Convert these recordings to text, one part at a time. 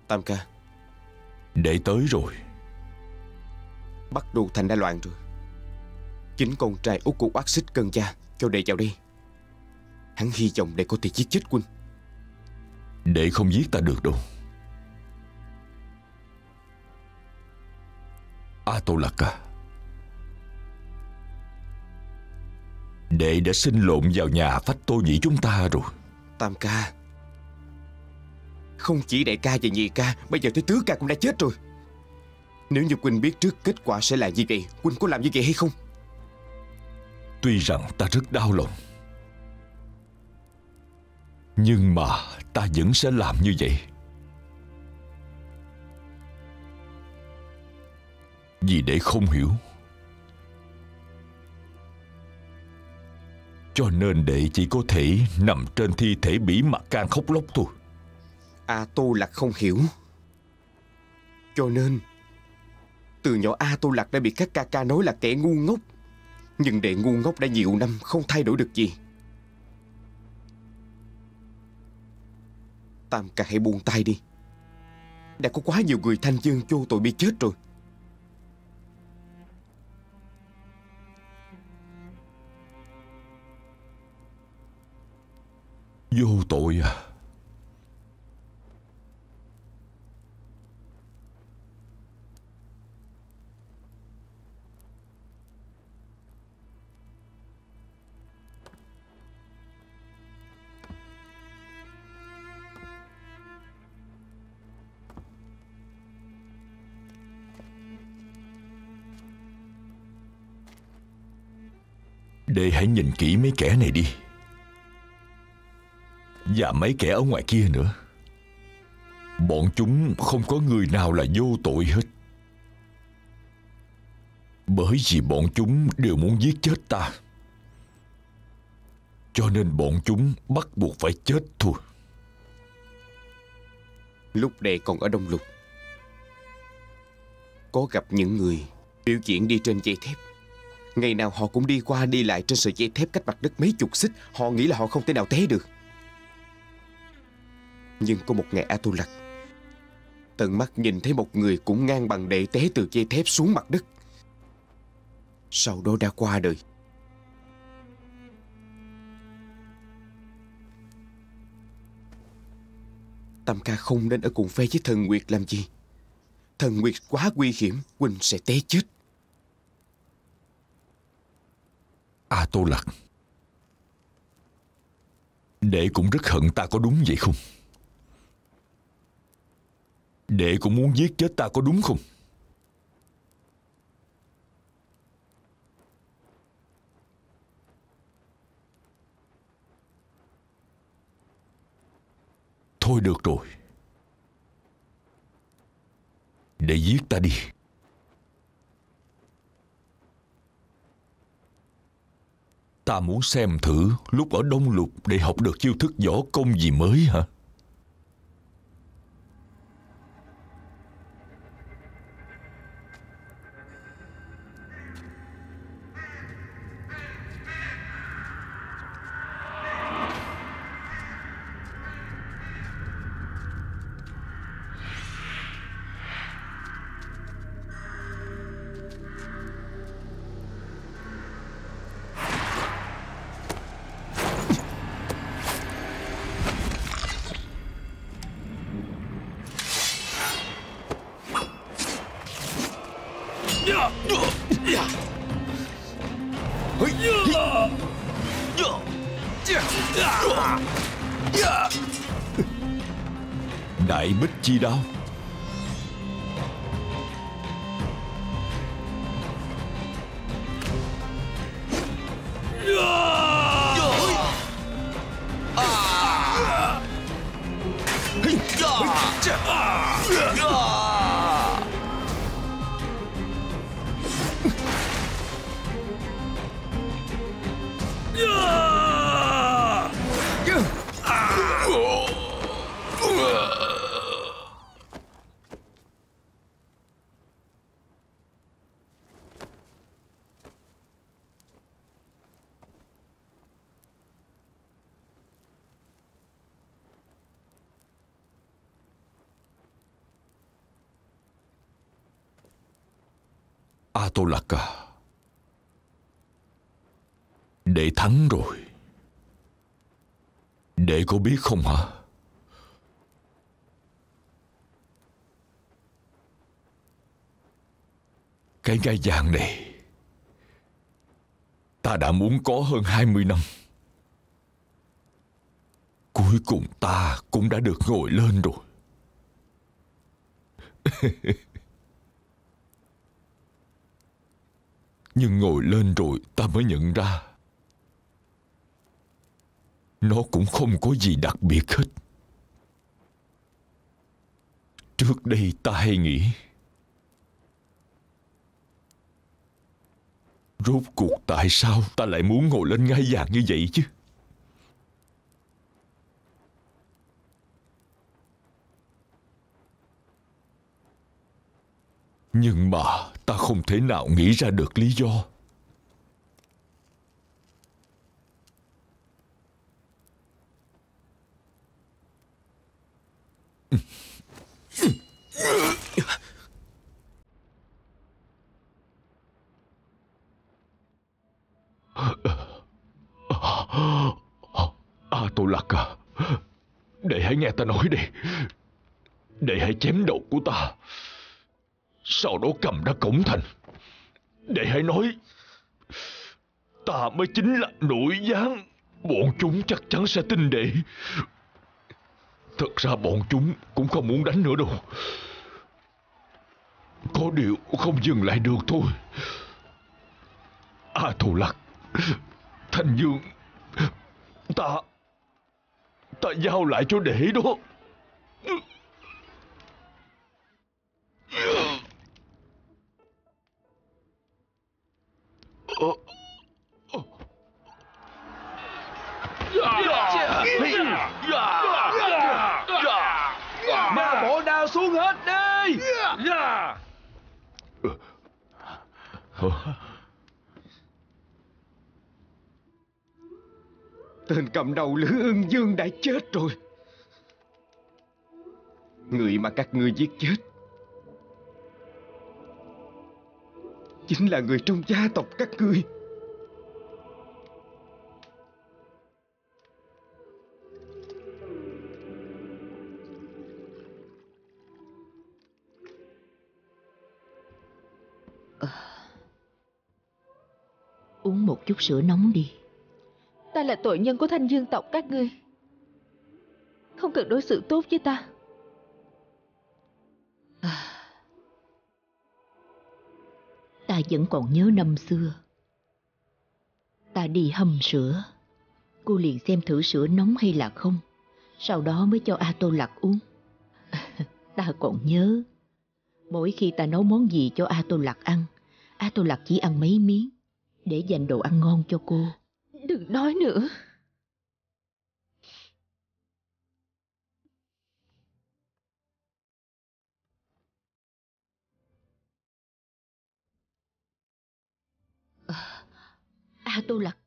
Tam ca, Đệ tới rồi. Bắc Đô Thành đã loạn rồi. Chính con trai út của Oát Xích Cân Cha cho đệ vào đây. Hắn hy vọng đệ có thể giết chết huynh. Đệ không giết ta được đâu. A Tô Lạc à, đệ đã sinh lộn vào nhà Phách Tô Nhĩ chúng ta rồi. Tam ca, không chỉ đại ca và nhị ca, bây giờ tới tứ ca cũng đã chết rồi. Nếu như huynh biết trước kết quả sẽ là như vậy, huynh có làm như vậy hay không? Tuy rằng ta rất đau lòng, nhưng mà ta vẫn sẽ làm như vậy. Vì đệ không hiểu, cho nên đệ chỉ có thể nằm trên thi thể bỉ mặt can khóc lóc thôi. A Tô Lạc không hiểu, cho nên từ nhỏ A Tô Lạc đã bị các ca ca nói là kẻ ngu ngốc. Nhưng đệ ngu ngốc đã nhiều năm không thay đổi được gì. Tam ca hãy buông tay đi. Đã có quá nhiều người thanh dương vô tội bị chết rồi. Vô tội à? Đệ hãy nhìn kỹ mấy kẻ này đi, và mấy kẻ ở ngoài kia nữa. Bọn chúng không có người nào là vô tội hết, bởi vì bọn chúng đều muốn giết chết ta, cho nên bọn chúng bắt buộc phải chết thôi. Lúc đệ còn ở Đông Lục, có gặp những người biểu diễn đi trên dây thép. Ngày nào họ cũng đi qua đi lại trên sợi dây thép cách mặt đất mấy chục xích. Họ nghĩ là họ không thể nào té được. Nhưng có một ngày A Tô Lạc tận mắt nhìn thấy một người cũng ngang bằng đệ té từ dây thép xuống mặt đất, sau đó đã qua đời. Tam ca không nên ở cùng phe với Thần Nguyệt làm gì. Thần Nguyệt quá nguy hiểm, huynh sẽ té chết. A Tô Lạc, đệ cũng rất hận ta có đúng vậy không? Đệ cũng muốn giết chết ta có đúng không? Thôi được rồi, đệ giết ta đi. Ta muốn xem thử lúc ở Đông Lục để học được chiêu thức võ công gì mới hả? Đại Bích Chi Đao. A Tô Lạc à, đệ thắng rồi. Đệ có biết không hả? Cái ngai vàng này ta đã muốn có hơn 20 năm. Cuối cùng ta cũng đã được ngồi lên rồi. Nhưng ngồi lên rồi ta mới nhận ra nó cũng không có gì đặc biệt hết. Trước đây ta hay nghĩ rốt cuộc tại sao ta lại muốn ngồi lên ngai vàng như vậy chứ? Nhưng mà ta không thể nào nghĩ ra được lý do. Tô Lạc à, đệ hãy nghe ta nói đi. Đệ hãy chém đầu của ta, sau đó cầm ra cổng thành. Đệ hãy nói ta mới chính là nội gián. Bọn chúng chắc chắn sẽ tin đệ. Thật ra bọn chúng cũng không muốn đánh nữa đâu. Có điều không dừng lại được thôi. Tô Lạc, Thanh Dương Ta giao lại cho đệ đó. Ma bộ nào xuống hết đi. Tên cầm đầu Lữ Ưng Dương đã chết rồi. Người mà các ngươi giết chết chính là người trong gia tộc các ngươi. Uống một chút sữa nóng đi. Ta là tội nhân của Thanh Dương tộc các ngươi, không cần đối xử tốt với ta. Ta vẫn còn nhớ năm xưa. Ta đi hầm sữa, cô liền xem thử sữa nóng hay là không, sau đó mới cho A Tô Lạc uống. Ta còn nhớ, mỗi khi ta nấu món gì cho A Tô Lạc ăn, A Tô Lạc chỉ ăn mấy miếng để dành đồ ăn ngon cho cô. Đừng nói nữa. A Tô Lạc.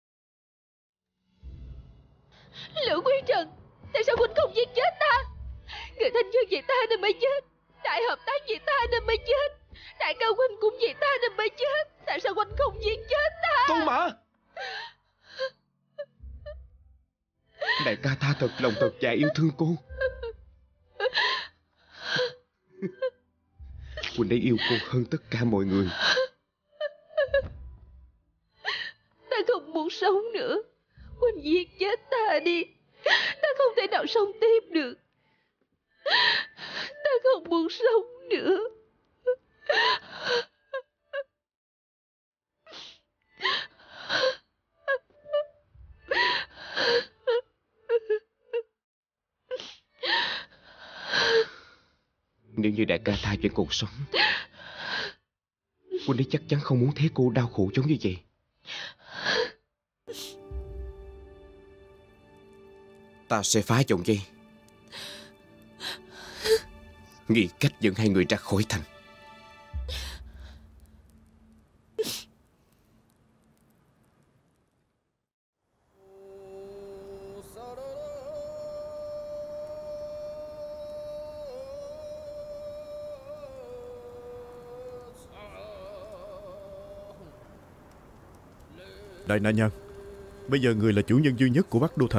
Lữ Quý Trần, tại sao huynh không giết chết ta? Người Thanh Dương vì ta nên mới chết, đại hợp tác vì ta nên mới chết, đại ca huynh cũng vì ta nên mới chết. Tại sao huynh không giết chết ta? Tô Mã, đại ca ta thật lòng thật dạ yêu thương cô. Huynh ấy yêu cô hơn tất cả mọi người. Ta không muốn sống nữa. Huynh giết chết ta đi. Ta không thể nào sống tiếp được. Ta không muốn sống nữa. Nếu như đại ca ta vẫn còn sống, Huynh ấy chắc chắn không muốn thấy cô đau khổ giống như vậy. Ta sẽ phá vòng dây, nghĩ cách dẫn hai người ra khỏi thành. Đại Na Nhan, bây giờ người là chủ nhân duy nhất của Bắc Đô Thành.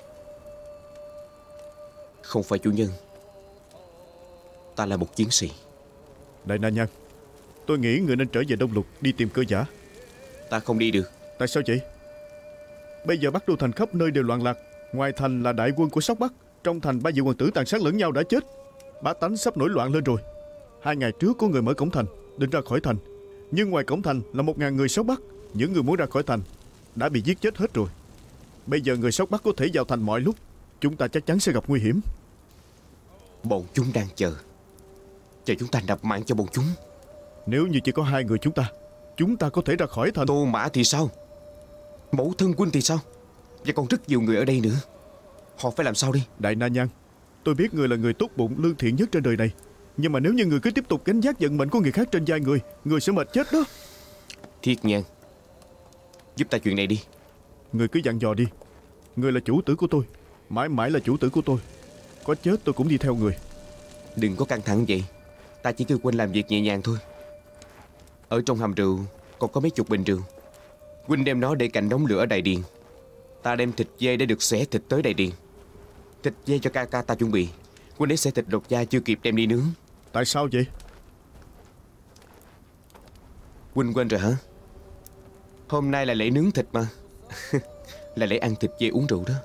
Không phải chủ nhân, ta là một chiến sĩ. Đại Na Nhan, tôi nghĩ người nên trở về Đông Lục đi tìm Cơ Giả. Ta không đi được. Tại sao vậy? Bây giờ Bắc Đô Thành khắp nơi đều loạn lạc. Ngoài thành là đại quân của Sóc Bắc, trong thành 3 vị hoàng tử tàn sát lẫn nhau đã chết. Bá tánh sắp nổi loạn lên rồi. 2 ngày trước có người mở cổng thành định ra khỏi thành, nhưng ngoài cổng thành là 1000 người Sóc Bắc. Những người muốn ra khỏi thành đã bị giết chết hết rồi. Bây giờ người Sóc Bắc có thể vào thành mọi lúc. Chúng ta chắc chắn sẽ gặp nguy hiểm. Bọn chúng đang chờ chúng ta nạp mạng cho bọn chúng. Nếu như chỉ có 2 người chúng ta có thể ra khỏi thành. Tô Mã thì sao? Mẫu thân huynh thì sao? Và còn rất nhiều người ở đây nữa. Họ phải làm sao đi? Đại Na Nhan, tôi biết người là người tốt bụng lương thiện nhất trên đời này, nhưng mà nếu như người cứ tiếp tục gánh vác vận mệnh của người khác trên vai người sẽ mệt chết đó. Thiết Nhan, giúp ta chuyện này đi. Người cứ dặn dò đi. Người là chủ tử của tôi, mãi mãi là chủ tử của tôi. Có chết tôi cũng đi theo người. Đừng có căng thẳng vậy. Ta chỉ kêu huynh làm việc nhẹ nhàng thôi. Ở trong hầm rượu còn có mấy chục bình rượu. Huynh đem nó để cạnh đống lửa ở đại điện. Ta đem thịt dê để được xẻ thịt tới đại điện. Thịt dê cho ca ca ta chuẩn bị. Huynh ấy xẻ thịt độc da chưa kịp đem đi nướng. Tại sao vậy? Huynh quên rồi hả? Hôm nay là lễ nướng thịt mà. Là lễ ăn thịt dê uống rượu đó.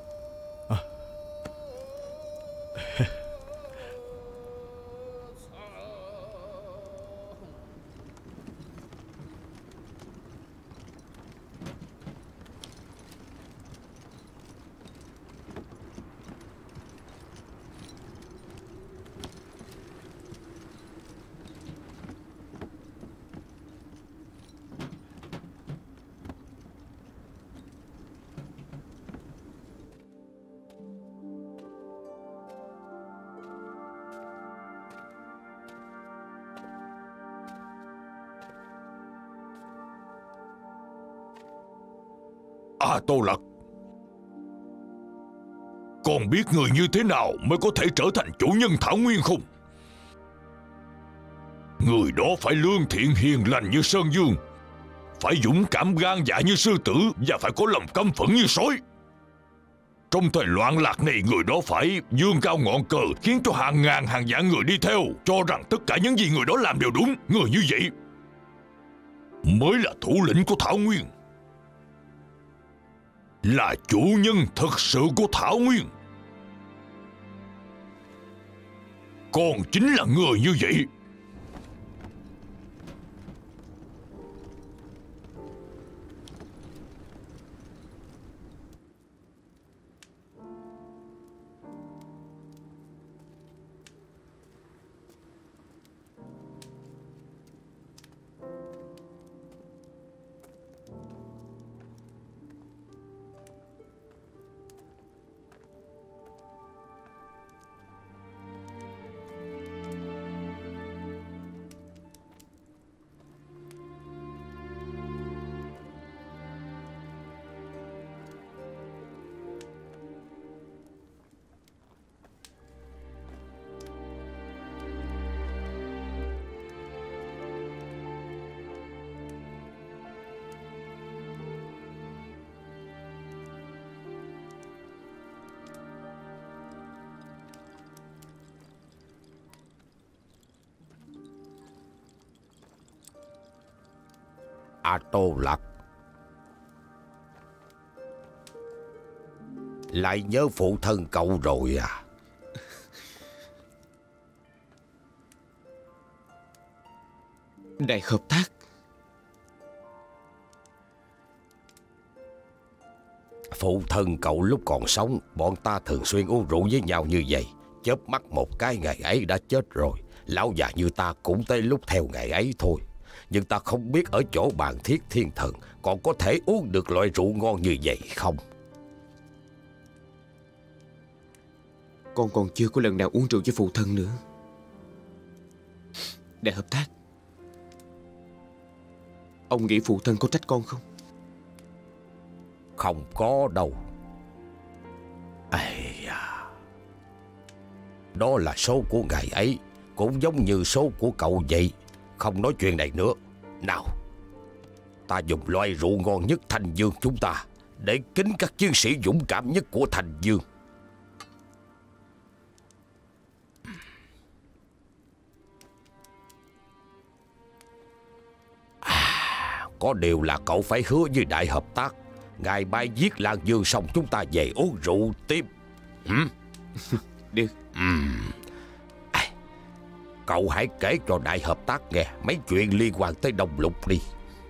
Tô Lặc, con biết người như thế nào mới có thể trở thành chủ nhân Thảo Nguyên không? Người đó phải lương thiện hiền lành như Sơn Dương, phải dũng cảm gan dạ như sư tử, và phải có lòng căm phẫn như sói. Trong thời loạn lạc này, người đó phải dương cao ngọn cờ, khiến cho hàng ngàn hàng vạn người đi theo, cho rằng tất cả những gì người đó làm đều đúng. Người như vậy mới là thủ lĩnh của Thảo Nguyên, là chủ nhân thật sự của Thảo Nguyên. Con chính là người như vậy. Tô Lặc, lại nhớ phụ thân cậu rồi à? Đại hợp tác. Phụ thân cậu lúc còn sống, bọn ta thường xuyên uống rượu với nhau như vậy. Chớp mắt một cái ngày ấy đã chết rồi. Lão già như ta cũng tới lúc theo ngày ấy thôi. Nhưng ta không biết ở chỗ Bàn Thiết Thiên Thần còn có thể uống được loại rượu ngon như vậy không? Con còn chưa có lần nào uống rượu với phụ thân nữa. Đại hợp tác, ông nghĩ phụ thân có trách con không? Không có đâu. Đó là số của ngày ấy, cũng giống như số của cậu vậy. Không nói chuyện này nữa. Nào, ta dùng loại rượu ngon nhất Thành Dương chúng ta để kính các chiến sĩ dũng cảm nhất của Thành Dương. Có điều là cậu phải hứa với Đại Hợp Tác, ngày mai giết Lan Dương xong chúng ta về uống rượu tiếp. Được. Cậu hãy kể cho Đại Hợp Tác nghe mấy chuyện liên quan tới Đông Lục đi.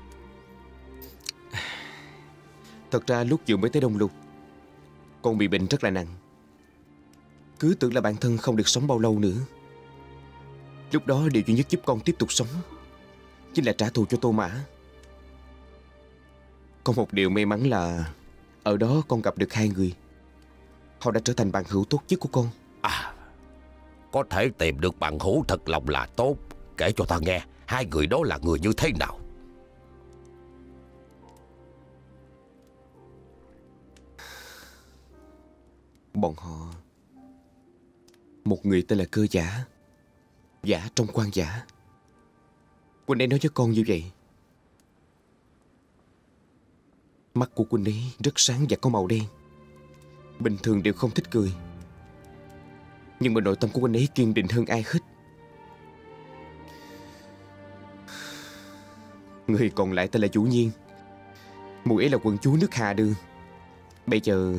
Thật ra lúc vừa mới tới Đông Lục, con bị bệnh rất là nặng. Cứ tưởng là bản thân không được sống bao lâu nữa. Lúc đó điều duy nhất giúp con tiếp tục sống chính là trả thù cho Tô Mã. Có một điều may mắn là ở đó con gặp được hai người. Họ đã trở thành bạn hữu tốt nhất của con. Có thể tìm được bạn hữu thật lòng là tốt. Kể cho ta nghe, hai người đó là người như thế nào? Bọn họ, một người tên là Cơ Giả, giả trong quan giả. Quân ấy nói với con như vậy. Mắt của quân ấy rất sáng và có màu đen. Bình thường đều không thích cười, nhưng mà nội tâm của quân ấy kiên định hơn ai hết. Người còn lại tên là Vũ Nhiên. Mùi ấy là quận chúa nước Hà Đường, bây giờ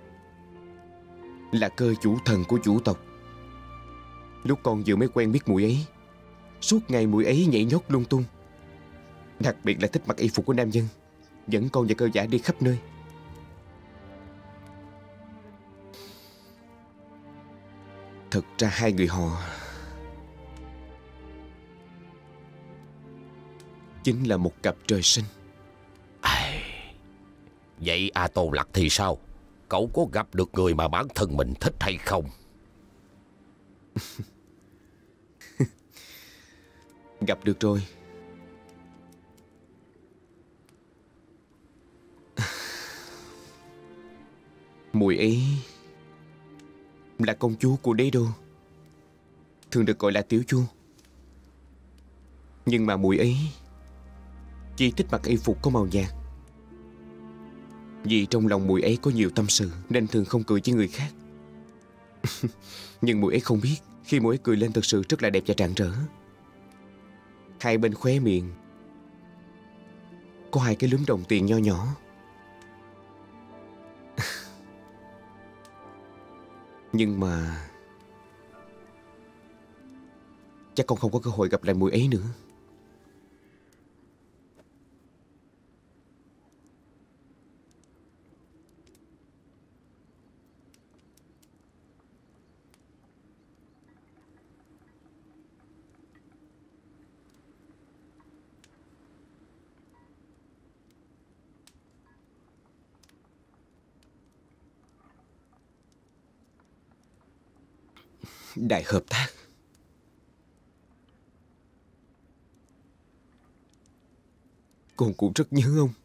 là cơ chủ thần của chủ tộc. Lúc con vừa mới quen biết mùi ấy, suốt ngày mùi ấy nhảy nhót lung tung. Đặc biệt là thích mặc y phục của nam nhân, dẫn con và Cơ Giả đi khắp nơi. Thật ra hai người họ chính là một cặp trời sinh. Vậy A Tô Lạc thì sao? Cậu có gặp được người mà bản thân mình thích hay không? Gặp được rồi. Mùi ấy là công chúa của đế đô, thường được gọi là Tiểu Chu. Nhưng mà mùi ấy chỉ thích mặc y phục có màu nhạt. Vì trong lòng mùi ấy có nhiều tâm sự nên thường không cười với người khác. Nhưng mùi ấy không biết, khi mùi ấy cười lên thực sự rất là đẹp và rạng rỡ. Hai bên khóe miệng có hai cái lúm đồng tiền nho nhỏ. Nhưng mà chắc con không có cơ hội gặp lại mùi ấy nữa. Đại Hợp Tác, con cũng rất nhớ ông.